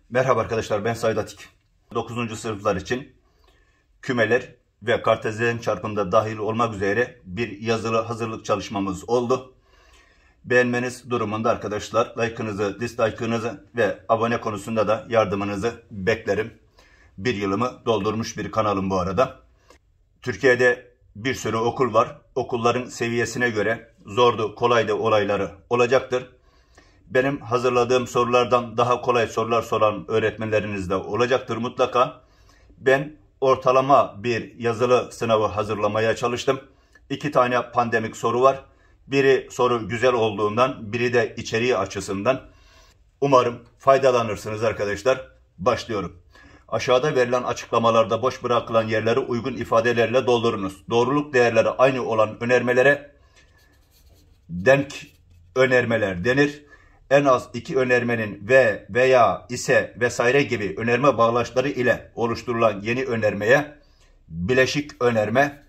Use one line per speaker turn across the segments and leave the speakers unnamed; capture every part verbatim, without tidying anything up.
Merhaba arkadaşlar, ben Said Atik. dokuzuncu sınıflar için kümeler ve kartezyen çarpımda dahil olmak üzere bir yazılı hazırlık çalışmamız oldu. Beğenmeniz durumunda arkadaşlar like'ınızı, dislike'ınızı ve abone konusunda da yardımınızı beklerim. Bir yılımı doldurmuş bir kanalım bu arada. Türkiye'de bir sürü okul var. Okulların seviyesine göre zordu, kolaydı olayları olacaktır. Benim hazırladığım sorulardan daha kolay sorular soran öğretmenleriniz de olacaktır mutlaka. Ben ortalama bir yazılı sınavı hazırlamaya çalıştım. İki tane pandemik soru var. Biri soru güzel olduğundan, biri de içeriği açısından. Umarım faydalanırsınız arkadaşlar. Başlıyorum. Aşağıda verilen açıklamalarda boş bırakılan yerleri uygun ifadelerle doldurunuz. Doğruluk değerleri aynı olan önermelere denk önermeler denir. En az iki önermenin ve veya ise vesaire gibi önerme bağlaçları ile oluşturulan yeni önermeye bileşik önerme,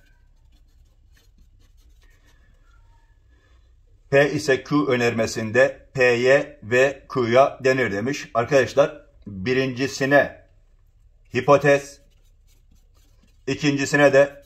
P ise Q önermesinde P'ye ve Q'ya denir demiş. Arkadaşlar birincisine hipotez, ikincisine de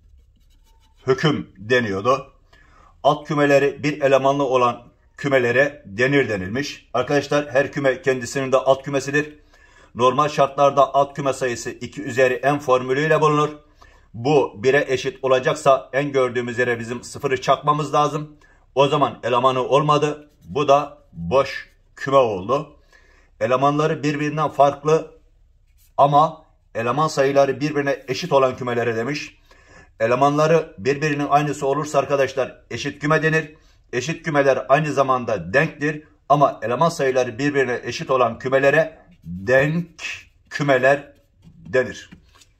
hüküm deniyordu. Alt kümeleri bir elemanlı olan kümelere denir denilmiş. Arkadaşlar her küme kendisinin de alt kümesidir. Normal şartlarda alt küme sayısı iki üzeri n formülüyle bulunur. Bu bire eşit olacaksa en gördüğümüz yere bizim sıfırı çakmamız lazım. O zaman elemanı olmadı. Bu da boş küme oldu. Elemanları birbirinden farklı ama eleman sayıları birbirine eşit olan kümelere demiş. Elemanları birbirinin aynısı olursa arkadaşlar eşit küme denir. Eşit kümeler aynı zamanda denktir ama eleman sayıları birbirine eşit olan kümelere denk kümeler denir.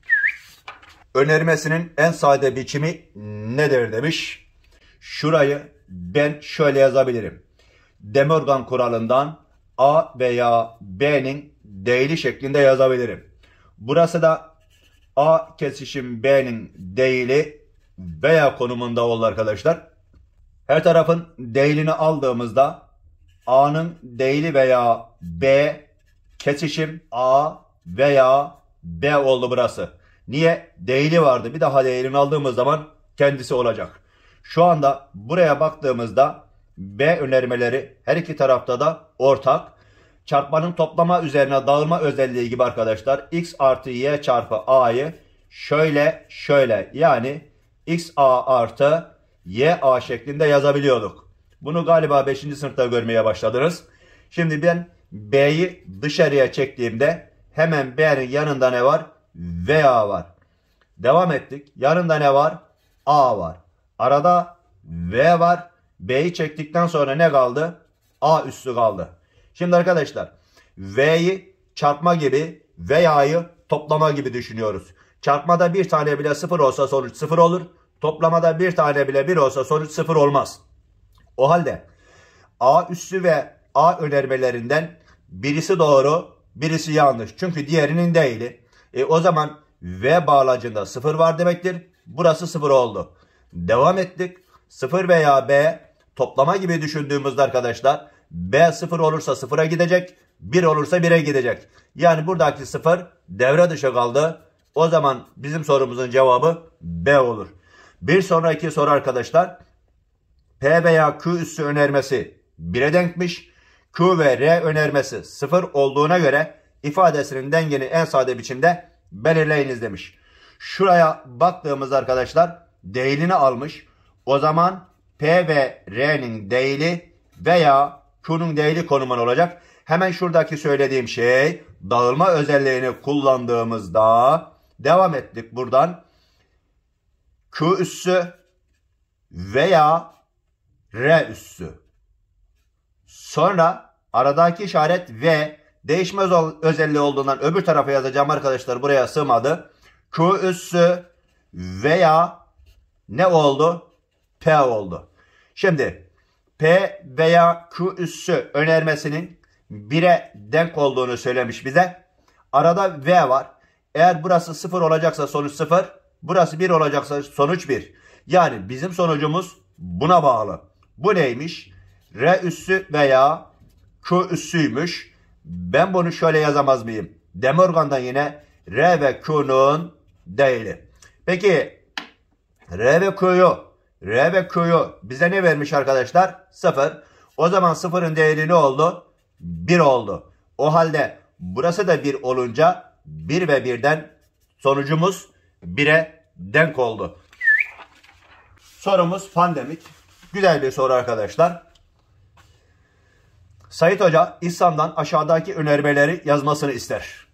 Önermesinin en sade biçimi nedir demiş. Şurayı ben şöyle yazabilirim. De Morgan kuralından A veya B'nin değili şeklinde yazabilirim. Burası da A kesişim B'nin değili veya konumunda oldu arkadaşlar. Her tarafın değilini aldığımızda A'nın değili veya B kesişim A veya B oldu burası. Niye? Değili vardı. Bir daha değilini aldığımız zaman kendisi olacak. Şu anda buraya baktığımızda B önermeleri her iki tarafta da ortak. Çarpmanın toplama üzerine dağılma özelliği gibi arkadaşlar. X artı Y çarpı A'yı şöyle şöyle yani X A artı Y A şeklinde yazabiliyorduk. Bunu galiba beşinci sınıfta görmeye başladınız. Şimdi ben B'yi dışarıya çektiğimde hemen B'nin yanında ne var? Veya var. Devam ettik. Yanında ne var? A var. Arada V var. B'yi çektikten sonra ne kaldı? A üssü kaldı. Şimdi arkadaşlar V'yi çarpma gibi veya'yı toplama gibi düşünüyoruz. Çarpmada bir tane bile sıfır olsa sonuç sıfır olur. Toplamada bir tane bile bir olsa sonuç sıfır olmaz. O halde A üssü ve A önermelerinden birisi doğru, birisi yanlış. Çünkü diğerinin değili. E, o zaman V bağlacında sıfır var demektir. Burası sıfır oldu. Devam ettik. sıfır veya B toplama gibi düşündüğümüzde arkadaşlar B sıfır olursa sıfıra gidecek. bir olursa bire gidecek. Yani buradaki sıfır devre dışı kaldı. O zaman bizim sorumuzun cevabı B olur. Bir sonraki soru arkadaşlar. P veya Q üssü önermesi bire denkmiş. Q ve R önermesi sıfır olduğuna göre ifadesinin dengeni en sade biçimde belirleyiniz demiş. Şuraya baktığımız arkadaşlar değilini almış. O zaman P ve R'nin değili veya Q'nun değili konumun olacak. Hemen şuradaki söylediğim şey dağılma özelliğini kullandığımızda devam ettik buradan. Q üssü veya R üssü. Sonra aradaki işaret V değişmez özelliği olduğundan öbür tarafa yazacağım arkadaşlar. Buraya sığmadı. Q üssü veya ne oldu? P oldu. Şimdi P veya Q üssü önermesinin bire denk olduğunu söylemiş bize. Arada V var. Eğer burası sıfır olacaksa sonuç sıfır. Burası bir olacaksa sonuç bir. Yani bizim sonucumuz buna bağlı. Bu neymiş? R üssü veya Q üssüymüş. ben bunu şöyle yazamaz mıyım? De Morgan'dan yine R ve Q'nun değili. Peki R ve Q'yu R ve Q'yu bize ne vermiş arkadaşlar? sıfır. O zaman sıfırın değeri ne oldu? bir oldu. O halde burası da bir olunca bir ve birden sonucumuz bire denk oldu. Sorumuz pandemik. Güzel bir soru arkadaşlar. Sait Hoca İhsan'dan aşağıdaki önermeleri yazmasını ister.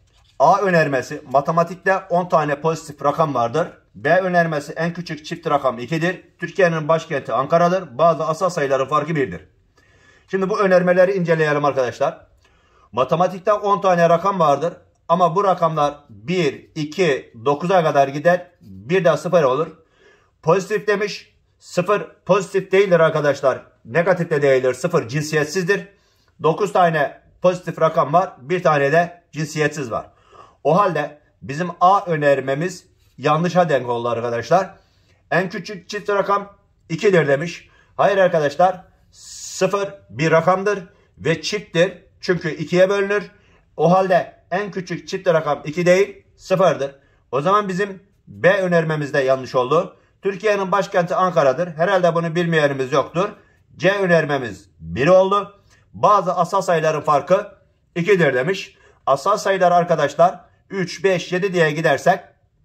A önermesi: matematikte on tane pozitif rakam vardır. B önermesi: en küçük çift rakam ikidir. Türkiye'nin başkenti Ankara'dır. Bazı asal sayıların farkı birdir. Şimdi bu önermeleri inceleyelim arkadaşlar. Matematikte on tane rakam vardır. Ama bu rakamlar bir, iki, dokuza kadar gider. Bir de sıfır olur. Pozitif demiş. sıfır pozitif değildir arkadaşlar. Negatif de değildir. sıfır cinsiyetsizdir. dokuz tane pozitif rakam var. Bir tane de cinsiyetsiz var. O halde bizim A önermemiz yanlışa denk oldu arkadaşlar. En küçük çift rakam ikidir demiş. Hayır arkadaşlar. sıfır bir rakamdır ve çifttir. Çünkü ikiye bölünür. O halde en küçük çift rakam iki değil, sıfırdır. O zaman bizim B önermemiz de yanlış oldu. Türkiye'nin başkenti Ankara'dır. Herhalde bunu bilmeyenimiz yoktur. C önermemiz bir oldu. Bazı asal sayıların farkı ikidir demiş. Asal sayılar arkadaşlar üç, beş, yedi diye gidersek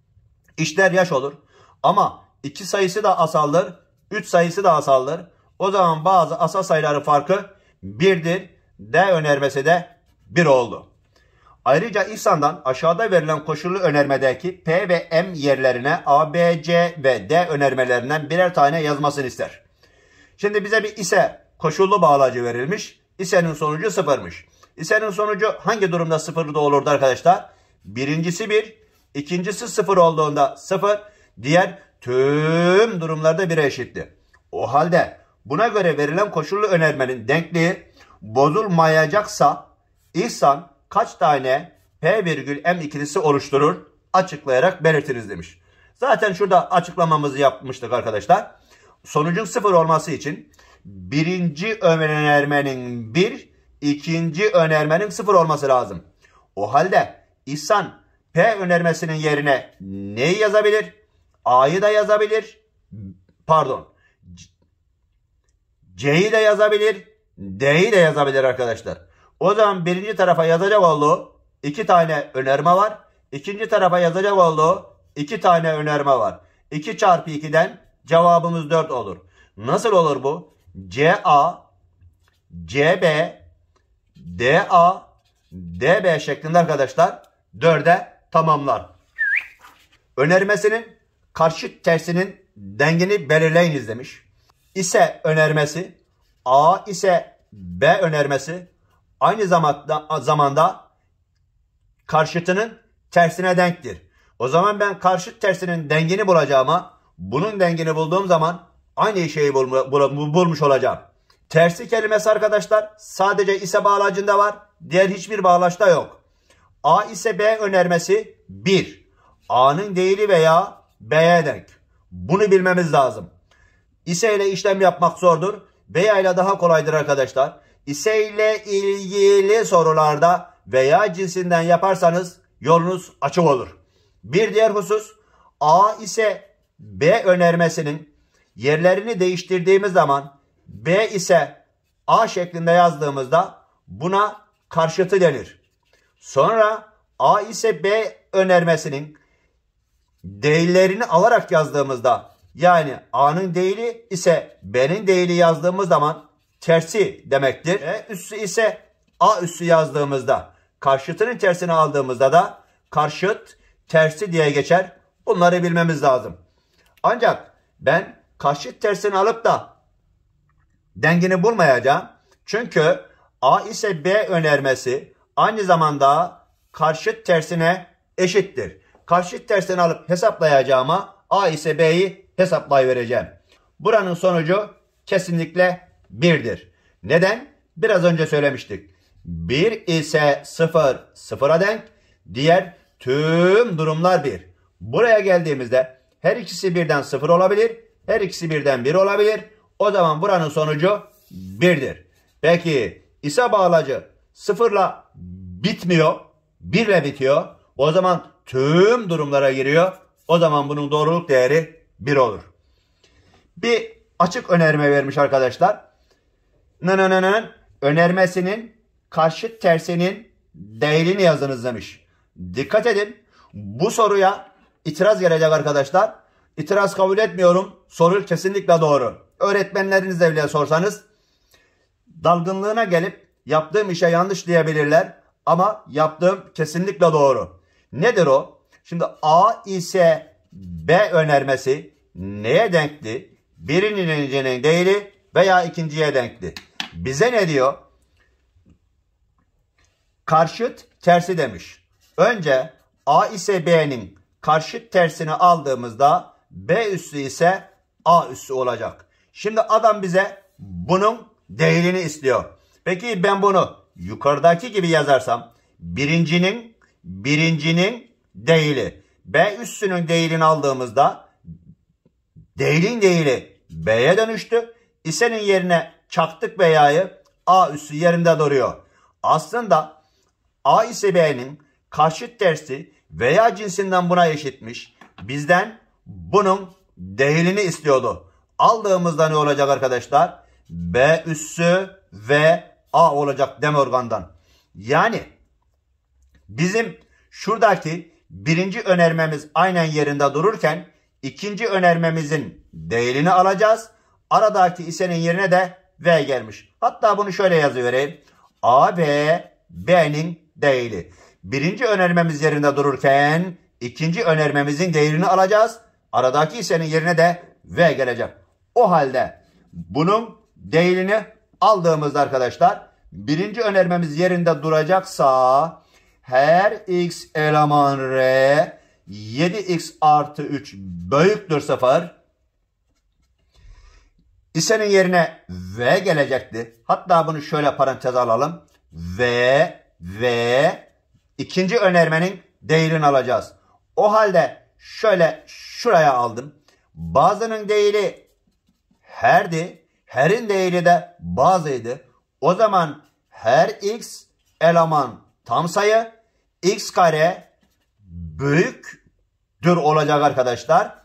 işler yaş olur. Ama iki sayısı da asaldır. üç sayısı da asaldır. O zaman bazı asal sayıların farkı birdir. D önermesi de bir oldu. Ayrıca İhsan'dan aşağıda verilen koşullu önermedeki P ve M yerlerine A, B, C ve D önermelerinden birer tane yazmasını ister. Şimdi bize bir ise koşullu bağlacı verilmiş. İse'nin sonucu sıfırmış. İse'nin sonucu hangi durumda sıfırda olurdu arkadaşlar? Birincisi bir, ikincisi sıfır olduğunda sıfır, diğer tüm durumlarda bire eşitti. O halde buna göre verilen koşullu önermenin denkliği bozulmayacaksa İhsan kaç tane P virgül M ikilisi oluşturur? Açıklayarak belirtiriz demiş. Zaten şurada açıklamamızı yapmıştık arkadaşlar. Sonucun sıfır olması için birinci önermenin bir, ikinci önermenin sıfır olması lazım. O halde İhsan P önermesinin yerine neyi yazabilir? A'yı da yazabilir. Pardon. C'yi de yazabilir. D'yi de yazabilir arkadaşlar. O zaman birinci tarafa yazacak olduğu iki tane önerme var. İkinci tarafa yazacak olduğu iki tane önerme var. iki çarpı ikiden cevabımız dört olur. Nasıl olur bu? C A, C B, D A, D B şeklinde arkadaşlar dörde tamamlar. Önermesinin karşıt tersinin dengini belirleyiniz demiş. İse önermesi, A ise B önermesi aynı zamanda, zamanda karşıtının tersine denktir. O zaman ben karşıt tersinin dengini bulacağıma bunun dengini bulduğum zaman aynı şeyi bul, bul, bulmuş olacağım. Tersi kelimesi arkadaşlar sadece ise bağlacında var. Diğer hiçbir bağlaçta yok. A ise B önermesi bir. A'nın değili veya B'ye denk. Bunu bilmemiz lazım. İse ile işlem yapmak zordur. Veya ile daha kolaydır arkadaşlar. İse ile ilgili sorularda veya cinsinden yaparsanız yolunuz açık olur. Bir diğer husus A ise B önermesinin yerlerini değiştirdiğimiz zaman B ise A şeklinde yazdığımızda buna karşıtı denir. Sonra A ise B önermesinin değillerini alarak yazdığımızda yani A'nın değili ise B'nin değili yazdığımız zaman tersi demektir. E üssü ise A üssü yazdığımızda karşıtının tersini aldığımızda da karşıt tersi diye geçer. Bunları bilmemiz lazım. Ancak ben karşıt tersini alıp da dengini bulmayacağım. Çünkü A ise B önermesi aynı zamanda karşıt tersine eşittir. Karşıt tersini alıp hesaplayacağıma A ise B'yi hesaplayıvereceğim. Buranın sonucu kesinlikle birdir. Neden? Biraz önce söylemiştik. bir ise sıfır, sıfıra denk. Diğer tüm durumlar bir. Buraya geldiğimizde her ikisi birden sıfır olabilir. Her ikisi birden bir olabilir. O zaman buranın sonucu birdir. Peki ise bağlacı sıfırla bitmiyor, birle bitiyor. O zaman tüm durumlara giriyor. O zaman bunun doğruluk değeri bir olur. Bir açık önerme vermiş arkadaşlar. Nınınının önermesinin karşıt tersinin değilini yazınız demiş. Dikkat edin. Bu soruya itiraz gelecek arkadaşlar. İtiraz kabul etmiyorum. Soru kesinlikle doğru. Öğretmenlerinizle bile sorsanız dalgınlığına gelip yaptığım işe yanlış diyebilirler. Ama yaptığım kesinlikle doğru. Nedir o? Şimdi A ise B önermesi neye denkli? Birincinin değili veya ikinciye denkli. Bize ne diyor? Karşıt tersi demiş. Önce A ise B'nin karşıt tersini aldığımızda B üssü ise A üssü olacak. Şimdi adam bize bunun değilini istiyor. Peki ben bunu yukarıdaki gibi yazarsam birincinin birincinin değili B üssünün değilini aldığımızda değilin değili B'ye dönüştü. İsenin yerine çaktık B'ya'yı, A üssü yerinde duruyor. Aslında A ise B'nin karşıt tersi veya cinsinden buna eşitmiş. Bizden bunun değilini istiyordu. Aldığımızda ne olacak arkadaşlar? B üssü ve A olacak Demorgan'dan. Yani bizim şuradaki birinci önermemiz aynen yerinde dururken ikinci önermemizin değilini alacağız. Aradaki isenin yerine de V gelmiş. Hatta bunu şöyle yazıvereyim. A, B, B'nin değili. Birinci önermemiz yerinde dururken ikinci önermemizin değerini alacağız. Aradaki isenin yerine de V gelecek. O halde bunun değilini aldığımızda arkadaşlar birinci önermemiz yerinde duracaksa her x eleman R yedi x artı üç büyüktür sıfır. İsenin yerine V gelecekti. Hatta bunu şöyle parantez alalım. V, V, ikinci önermenin değilini alacağız. O halde şöyle şuraya aldım. Bazının değili herdi. Her'in değili de bazıydı. O zaman her x eleman tam sayı x kare büyüktür olacak arkadaşlar.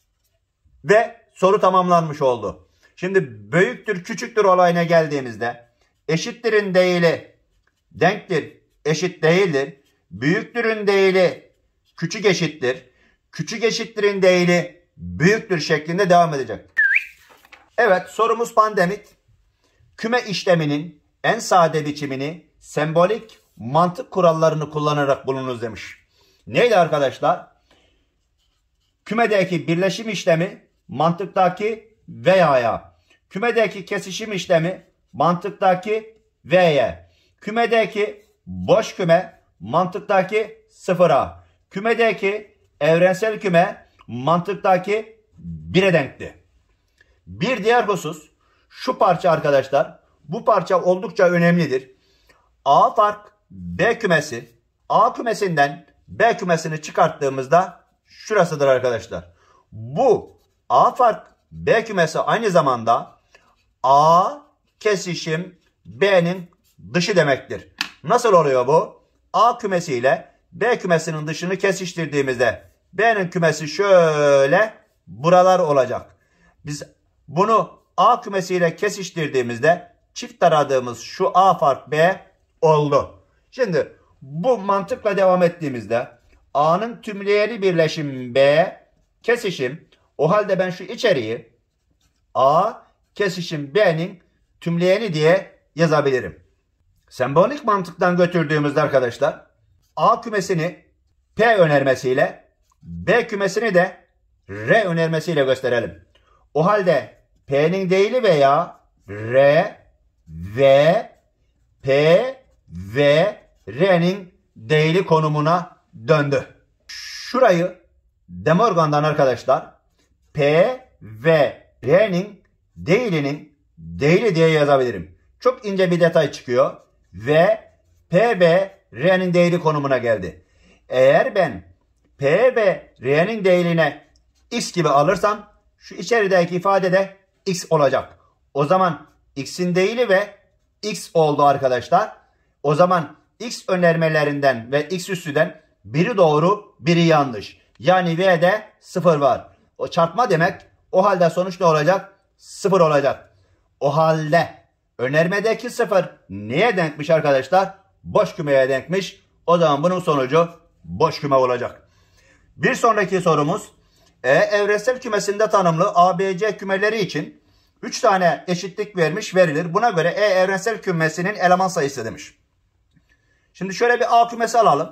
Ve soru tamamlanmış oldu. Şimdi büyüktür küçüktür olayına geldiğimizde eşittirin değili denktir eşit değildir. Büyüktürün değili küçük eşittir. Küçük eşittirin değili büyüktür şeklinde devam edecek. Evet, sorumuz pandemik. Küme işleminin en sade biçimini sembolik mantık kurallarını kullanarak bulunuz demiş. Neydi arkadaşlar? Kümedeki birleşim işlemi mantıktaki veya'ya. Kümedeki kesişim işlemi mantıktaki v'ye. Kümedeki boş küme mantıktaki sıfıra. Kümedeki evrensel küme mantıktaki bire denkti. Bir diğer husus şu parça arkadaşlar. Bu parça oldukça önemlidir. A fark B kümesi. A kümesinden B kümesini çıkarttığımızda şurasıdır arkadaşlar. Bu A fark B kümesi aynı zamanda A kesişim B'nin dışı demektir. Nasıl oluyor bu? A kümesi ile B kümesinin dışını kesiştirdiğimizde B'nin kümesi şöyle buralar olacak. Biz bunu A kümesiyle kesiştirdiğimizde çift taradığımız şu A fark B oldu. Şimdi bu mantıkla devam ettiğimizde A'nın tümleyeni birleşim B kesişim. O halde ben şu içeriği A kesişim B'nin tümleyeni diye yazabilirim. Sembolik mantıktan götürdüğümüzde arkadaşlar A kümesini P önermesiyle B kümesini de R önermesiyle gösterelim. O halde P'nin değili veya R, V, P ve R'nin değili konumuna döndü. Şurayı Demorgan'dan arkadaşlar P ve R'nin değilinin değili diye yazabilirim. Çok ince bir detay çıkıyor. Ve P ve R'nin değili konumuna geldi. Eğer ben P ve R'nin değiline X gibi alırsam şu içerideki ifade de X olacak. O zaman X'in değili ve X oldu arkadaşlar. O O zaman X önermelerinden ve X üssüden biri doğru, biri yanlış. Yani V'de sıfır var. O çarpma demek. O halde sonuç ne olacak? sıfır olacak. O halde önermedeki sıfır neye denkmiş arkadaşlar? Boş kümeye denkmiş. O zaman bunun sonucu boş küme olacak. Bir sonraki sorumuz. E evrensel kümesinde tanımlı A B C kümeleri için üç tane eşitlik vermiş, verilir. Buna göre E evrensel kümesinin eleman sayısı demiş. Şimdi şöyle bir A kümesi alalım.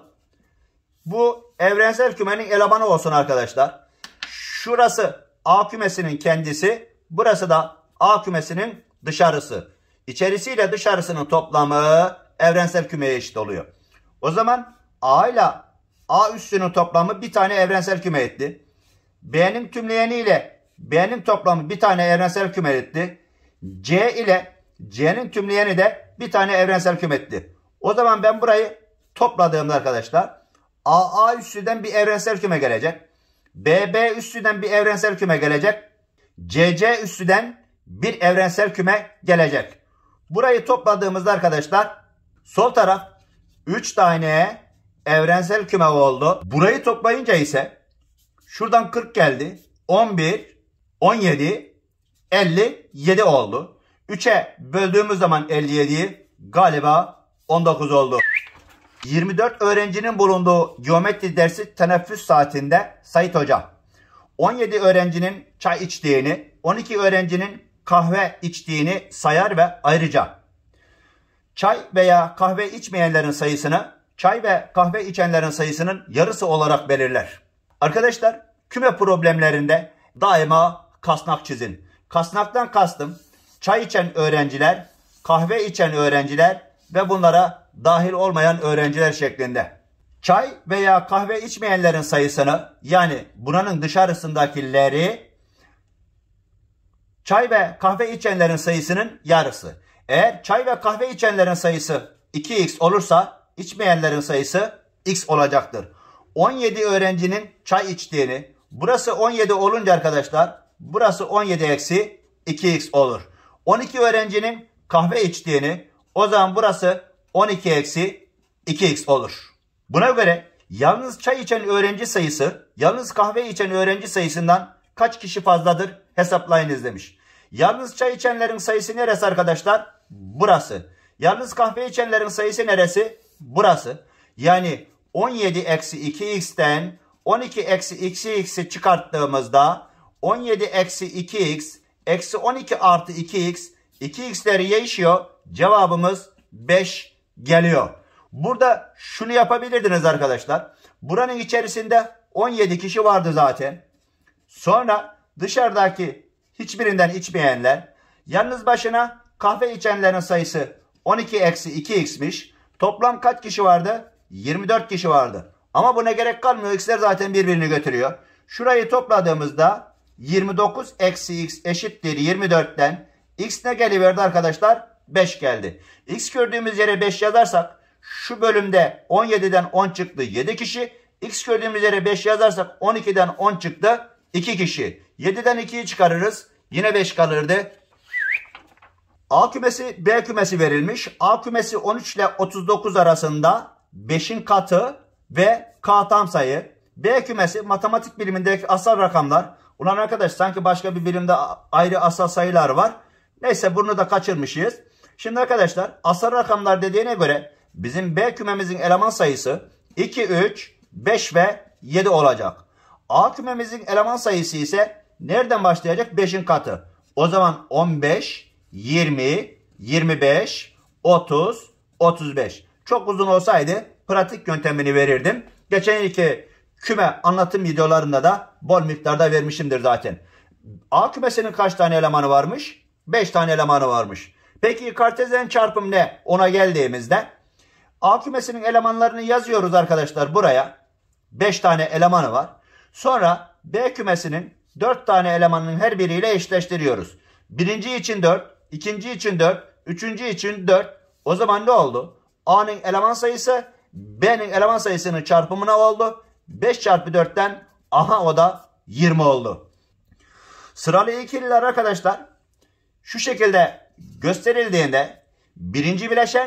Bu evrensel kümenin elemanı olsun arkadaşlar. Şurası A kümesinin kendisi. Burası da A kümesinin dışarısı. İçerisiyle dışarısının toplamı evrensel kümeye eşit oluyor. O zaman A ile A üssünün toplamı bir tane evrensel küme etti. B'nin tümleyeni ile B'nin toplamı bir tane evrensel küme etti. C ile C'nin tümleyeni de bir tane evrensel küme etti. O zaman ben burayı topladığımda arkadaşlar A A üssüden bir evrensel küme gelecek. B B üssüden bir evrensel küme gelecek. C C üssüden bir evrensel küme gelecek. Burayı topladığımızda arkadaşlar sol taraf üç tane evrensel küme oldu. Burayı toplayınca ise şuradan kırk geldi. on bir, on yedi, elli yedi oldu. üçe böldüğümüz zaman elli yediyi galiba on dokuz oldu. yirmi dört öğrencinin bulunduğu geometri dersi teneffüs saatinde Sait Hoca on yedi öğrencinin çay içtiğini, on iki öğrencinin kahve içtiğini sayar ve ayrıca çay veya kahve içmeyenlerin sayısını çay ve kahve içenlerin sayısının yarısı olarak belirler. Arkadaşlar küme problemlerinde daima kasnak çizin. Kasnaktan kastım çay içen öğrenciler, kahve içen öğrenciler ve bunlara dahil olmayan öğrenciler şeklinde. Çay veya kahve içmeyenlerin sayısını yani buranın dışarısındakileri çay ve kahve içenlerin sayısının yarısı. Eğer çay ve kahve içenlerin sayısı iki x olursa içmeyenlerin sayısı x olacaktır. on yedi öğrencinin çay içtiğini, burası on yedi olunca arkadaşlar burası on yedi eksi iki x olur. on iki öğrencinin kahve içtiğini, o zaman burası on iki eksi iki x olur. Buna göre yalnız çay içen öğrenci sayısı yalnız kahve içen öğrenci sayısından kaç kişi fazladır hesaplayınız demiş. Yalnız çay içenlerin sayısı neresi arkadaşlar? Burası. Yalnız kahve içenlerin sayısı neresi? Burası. Yani on yedi eksi iki x'ten on iki eksi iki x'i çıkarttığımızda on yedi eksi iki x eksi on iki artı iki x iki x'leri değişiyor. Cevabımız beş geliyor. Burada şunu yapabilirdiniz arkadaşlar. Buranın içerisinde on yedi kişi vardı zaten. Sonra dışarıdaki hiçbirinden içmeyenler, yalnız başına kahve içenlerin sayısı on iki eksi iki x'miş. Toplam kaç kişi vardı? yirmi dört kişi vardı. Ama buna gerek kalmıyor. X'ler zaten birbirini götürüyor. Şurayı topladığımızda yirmi dokuz eksi x eşittir yirmi dörtten x ne geliverdi arkadaşlar? beş geldi. X gördüğümüz yere beş yazarsak şu bölümde on yediden on çıktı yedi kişi. X gördüğümüz yere beş yazarsak on ikiden on çıktı iki kişi. yediden ikiyi çıkarırız. Yine beş kalırdı. A kümesi B kümesi verilmiş. A kümesi on üç ile otuz dokuz arasında beşin katı ve K tam sayı. B kümesi matematik bilimindeki asal rakamlar. Ulan arkadaş sanki başka bir birimde ayrı asal sayılar var. Neyse bunu da kaçırmışız. Şimdi arkadaşlar asal rakamlar dediğine göre bizim B kümemizin eleman sayısı iki, üç, beş ve yedi olacak. A kümemizin eleman sayısı ise nereden başlayacak? beşin katı. O zaman on beş, yirmi, yirmi beş, otuz, otuz beş. Çok uzun olsaydı pratik yöntemini verirdim. Geçen iki küme anlatım videolarında da bol miktarda vermişimdir zaten. A kümesinin kaç tane elemanı varmış? beş tane elemanı varmış. Peki kartezyen çarpım ne? Ona geldiğimizde A kümesinin elemanlarını yazıyoruz arkadaşlar buraya. beş tane elemanı var. Sonra B kümesinin dört tane elemanının her biriyle eşleştiriyoruz. Birinci için dört, ikinci için dört, üçüncü için dört. O zaman ne oldu? A'nın eleman sayısı B'nin eleman sayısının çarpımına oldu. beş çarpı dörtten aha o da yirmi oldu. Sıralı ikililer arkadaşlar şu şekilde gösterildiğinde birinci bileşen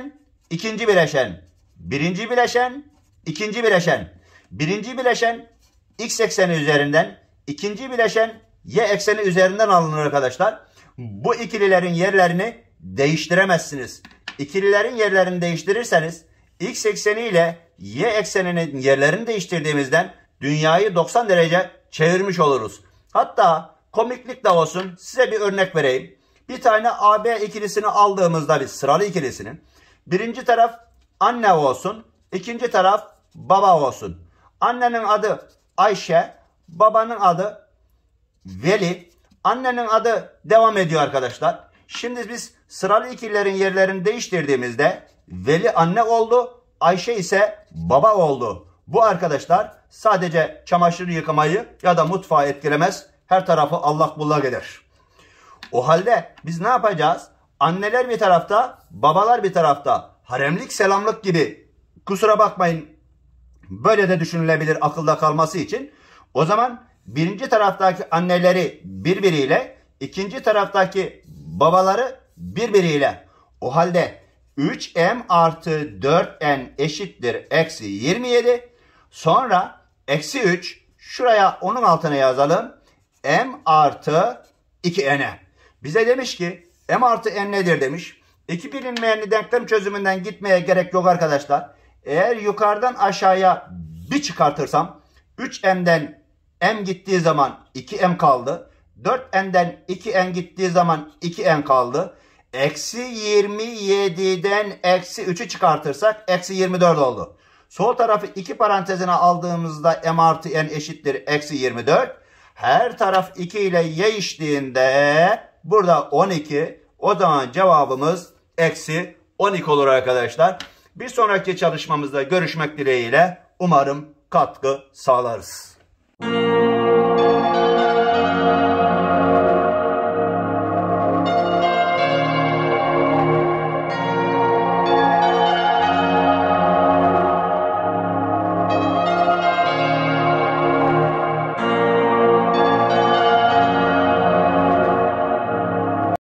ikinci bileşen, birinci bileşen, ikinci bileşen. Birinci bileşen x ekseni üzerinden, ikinci bileşen y ekseni üzerinden alınır arkadaşlar. Bu ikililerin yerlerini değiştiremezsiniz. İkililerin yerlerini değiştirirseniz x ekseni ile y ekseninin yerlerini değiştirdiğimizden dünyayı doksan derece çevirmiş oluruz. Hatta komiklik de olsun size bir örnek vereyim. Bir tane A B ikilisini aldığımızda bir sıralı ikilisinin birinci taraf anne olsun, ikinci taraf baba olsun. Annenin adı Ayşe, babanın adı Veli, annenin adı devam ediyor arkadaşlar. Şimdi biz sıralı ikililerin yerlerini değiştirdiğimizde Veli anne oldu, Ayşe ise baba oldu. Bu arkadaşlar sadece çamaşır yıkamayı ya da mutfağı etkilemez. Her tarafı allak bullak eder. O halde biz ne yapacağız? Anneler bir tarafta, babalar bir tarafta. Haremlik selamlık gibi. Kusura bakmayın. Böyle de düşünülebilir akılda kalması için. O zaman birinci taraftaki anneleri birbiriyle, ikinci taraftaki babaları birbiriyle. O halde üç m artı dört n eşittir eksi yirmi yedi. Sonra eksi üç. Şuraya onun altına yazalım. M artı iki n'e. Bize demiş ki M artı N nedir demiş. İki bilinmeyenli denklem çözümünden gitmeye gerek yok arkadaşlar. Eğer yukarıdan aşağıya bir çıkartırsam üç m'den M gittiği zaman iki m kaldı. dört n'den iki n gittiği zaman iki n kaldı. Eksi yirmi yediden eksi üçü çıkartırsak eksi yirmi dört oldu. Sol tarafı iki parantezine aldığımızda M artı N eşittir eksi yirmi dört. Her taraf iki ile değiştiğinde burada on iki. O zaman cevabımız eksi on iki olur arkadaşlar. Bir sonraki çalışmamızda görüşmek dileğiyle umarım katkı sağlarız.